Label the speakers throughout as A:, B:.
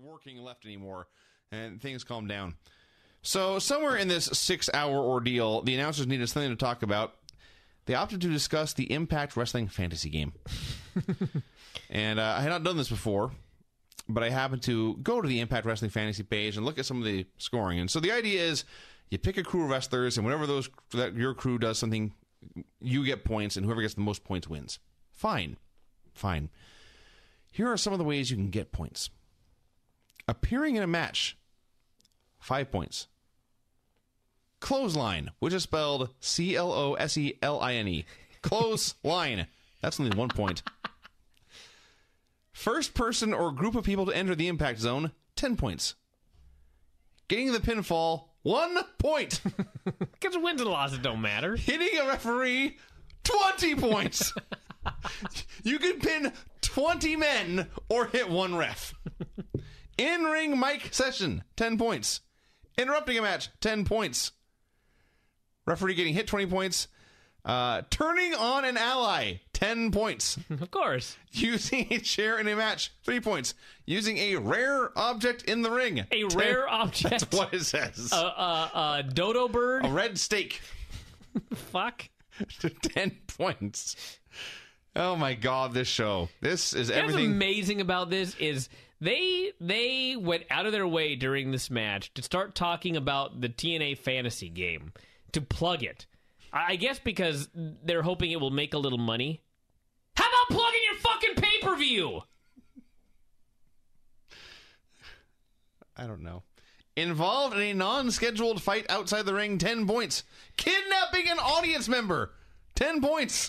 A: working left anymore, and things calmed down. So somewhere in this 6-hour ordeal, the announcers needed something to talk about. They opted to discuss the Impact Wrestling fantasy game. And I had not done this before, but I happened to go to the Impact Wrestling fantasy page and look at some of the scoring. And so the idea is you pick a crew of wrestlers, and whenever your crew does something, you get points, and whoever gets the most points wins. Fine. Here are some of the ways you can get points. Appearing in a match, 5 points. Clothesline, which is spelled C-L-O-S-E-L-I-N-E. Close line. That's only 1 point. First person or group of people to enter the impact zone, 10 points. Getting the pinfall, 1 point.
B: Because wins and losses don't matter.
A: Hitting a referee, 20 points. You can pin 20 men or hit 1 ref. In-ring mic session, 10 points. Interrupting a match, 10 points. Referee getting hit, 20 points. Turning on an ally, 10 points.
B: Of course.
A: Using a chair in a match, 3 points. Using a rare object in the ring.
B: Rare object?
A: That's what it says.
B: A dodo bird?
A: A red steak.
B: Fuck.
A: 10 points. Oh my God, this show. This is everything.
B: What's amazing about this is they went out of their way during this match to start talking about the TNA fantasy game, to plug it. I guess because they're hoping it will make a little money. How about plugging your fucking pay-per-view?
A: I don't know. Involved in a non-scheduled fight outside the ring, 10 points. Kidnapping an audience member, 10 points.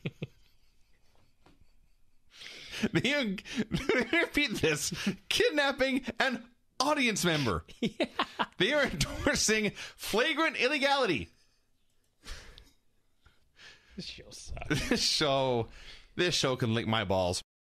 A: Repeat this. Kidnapping an audience member. Yeah. They are endorsing flagrant illegality.
B: This show sucks.
A: This show can lick my balls.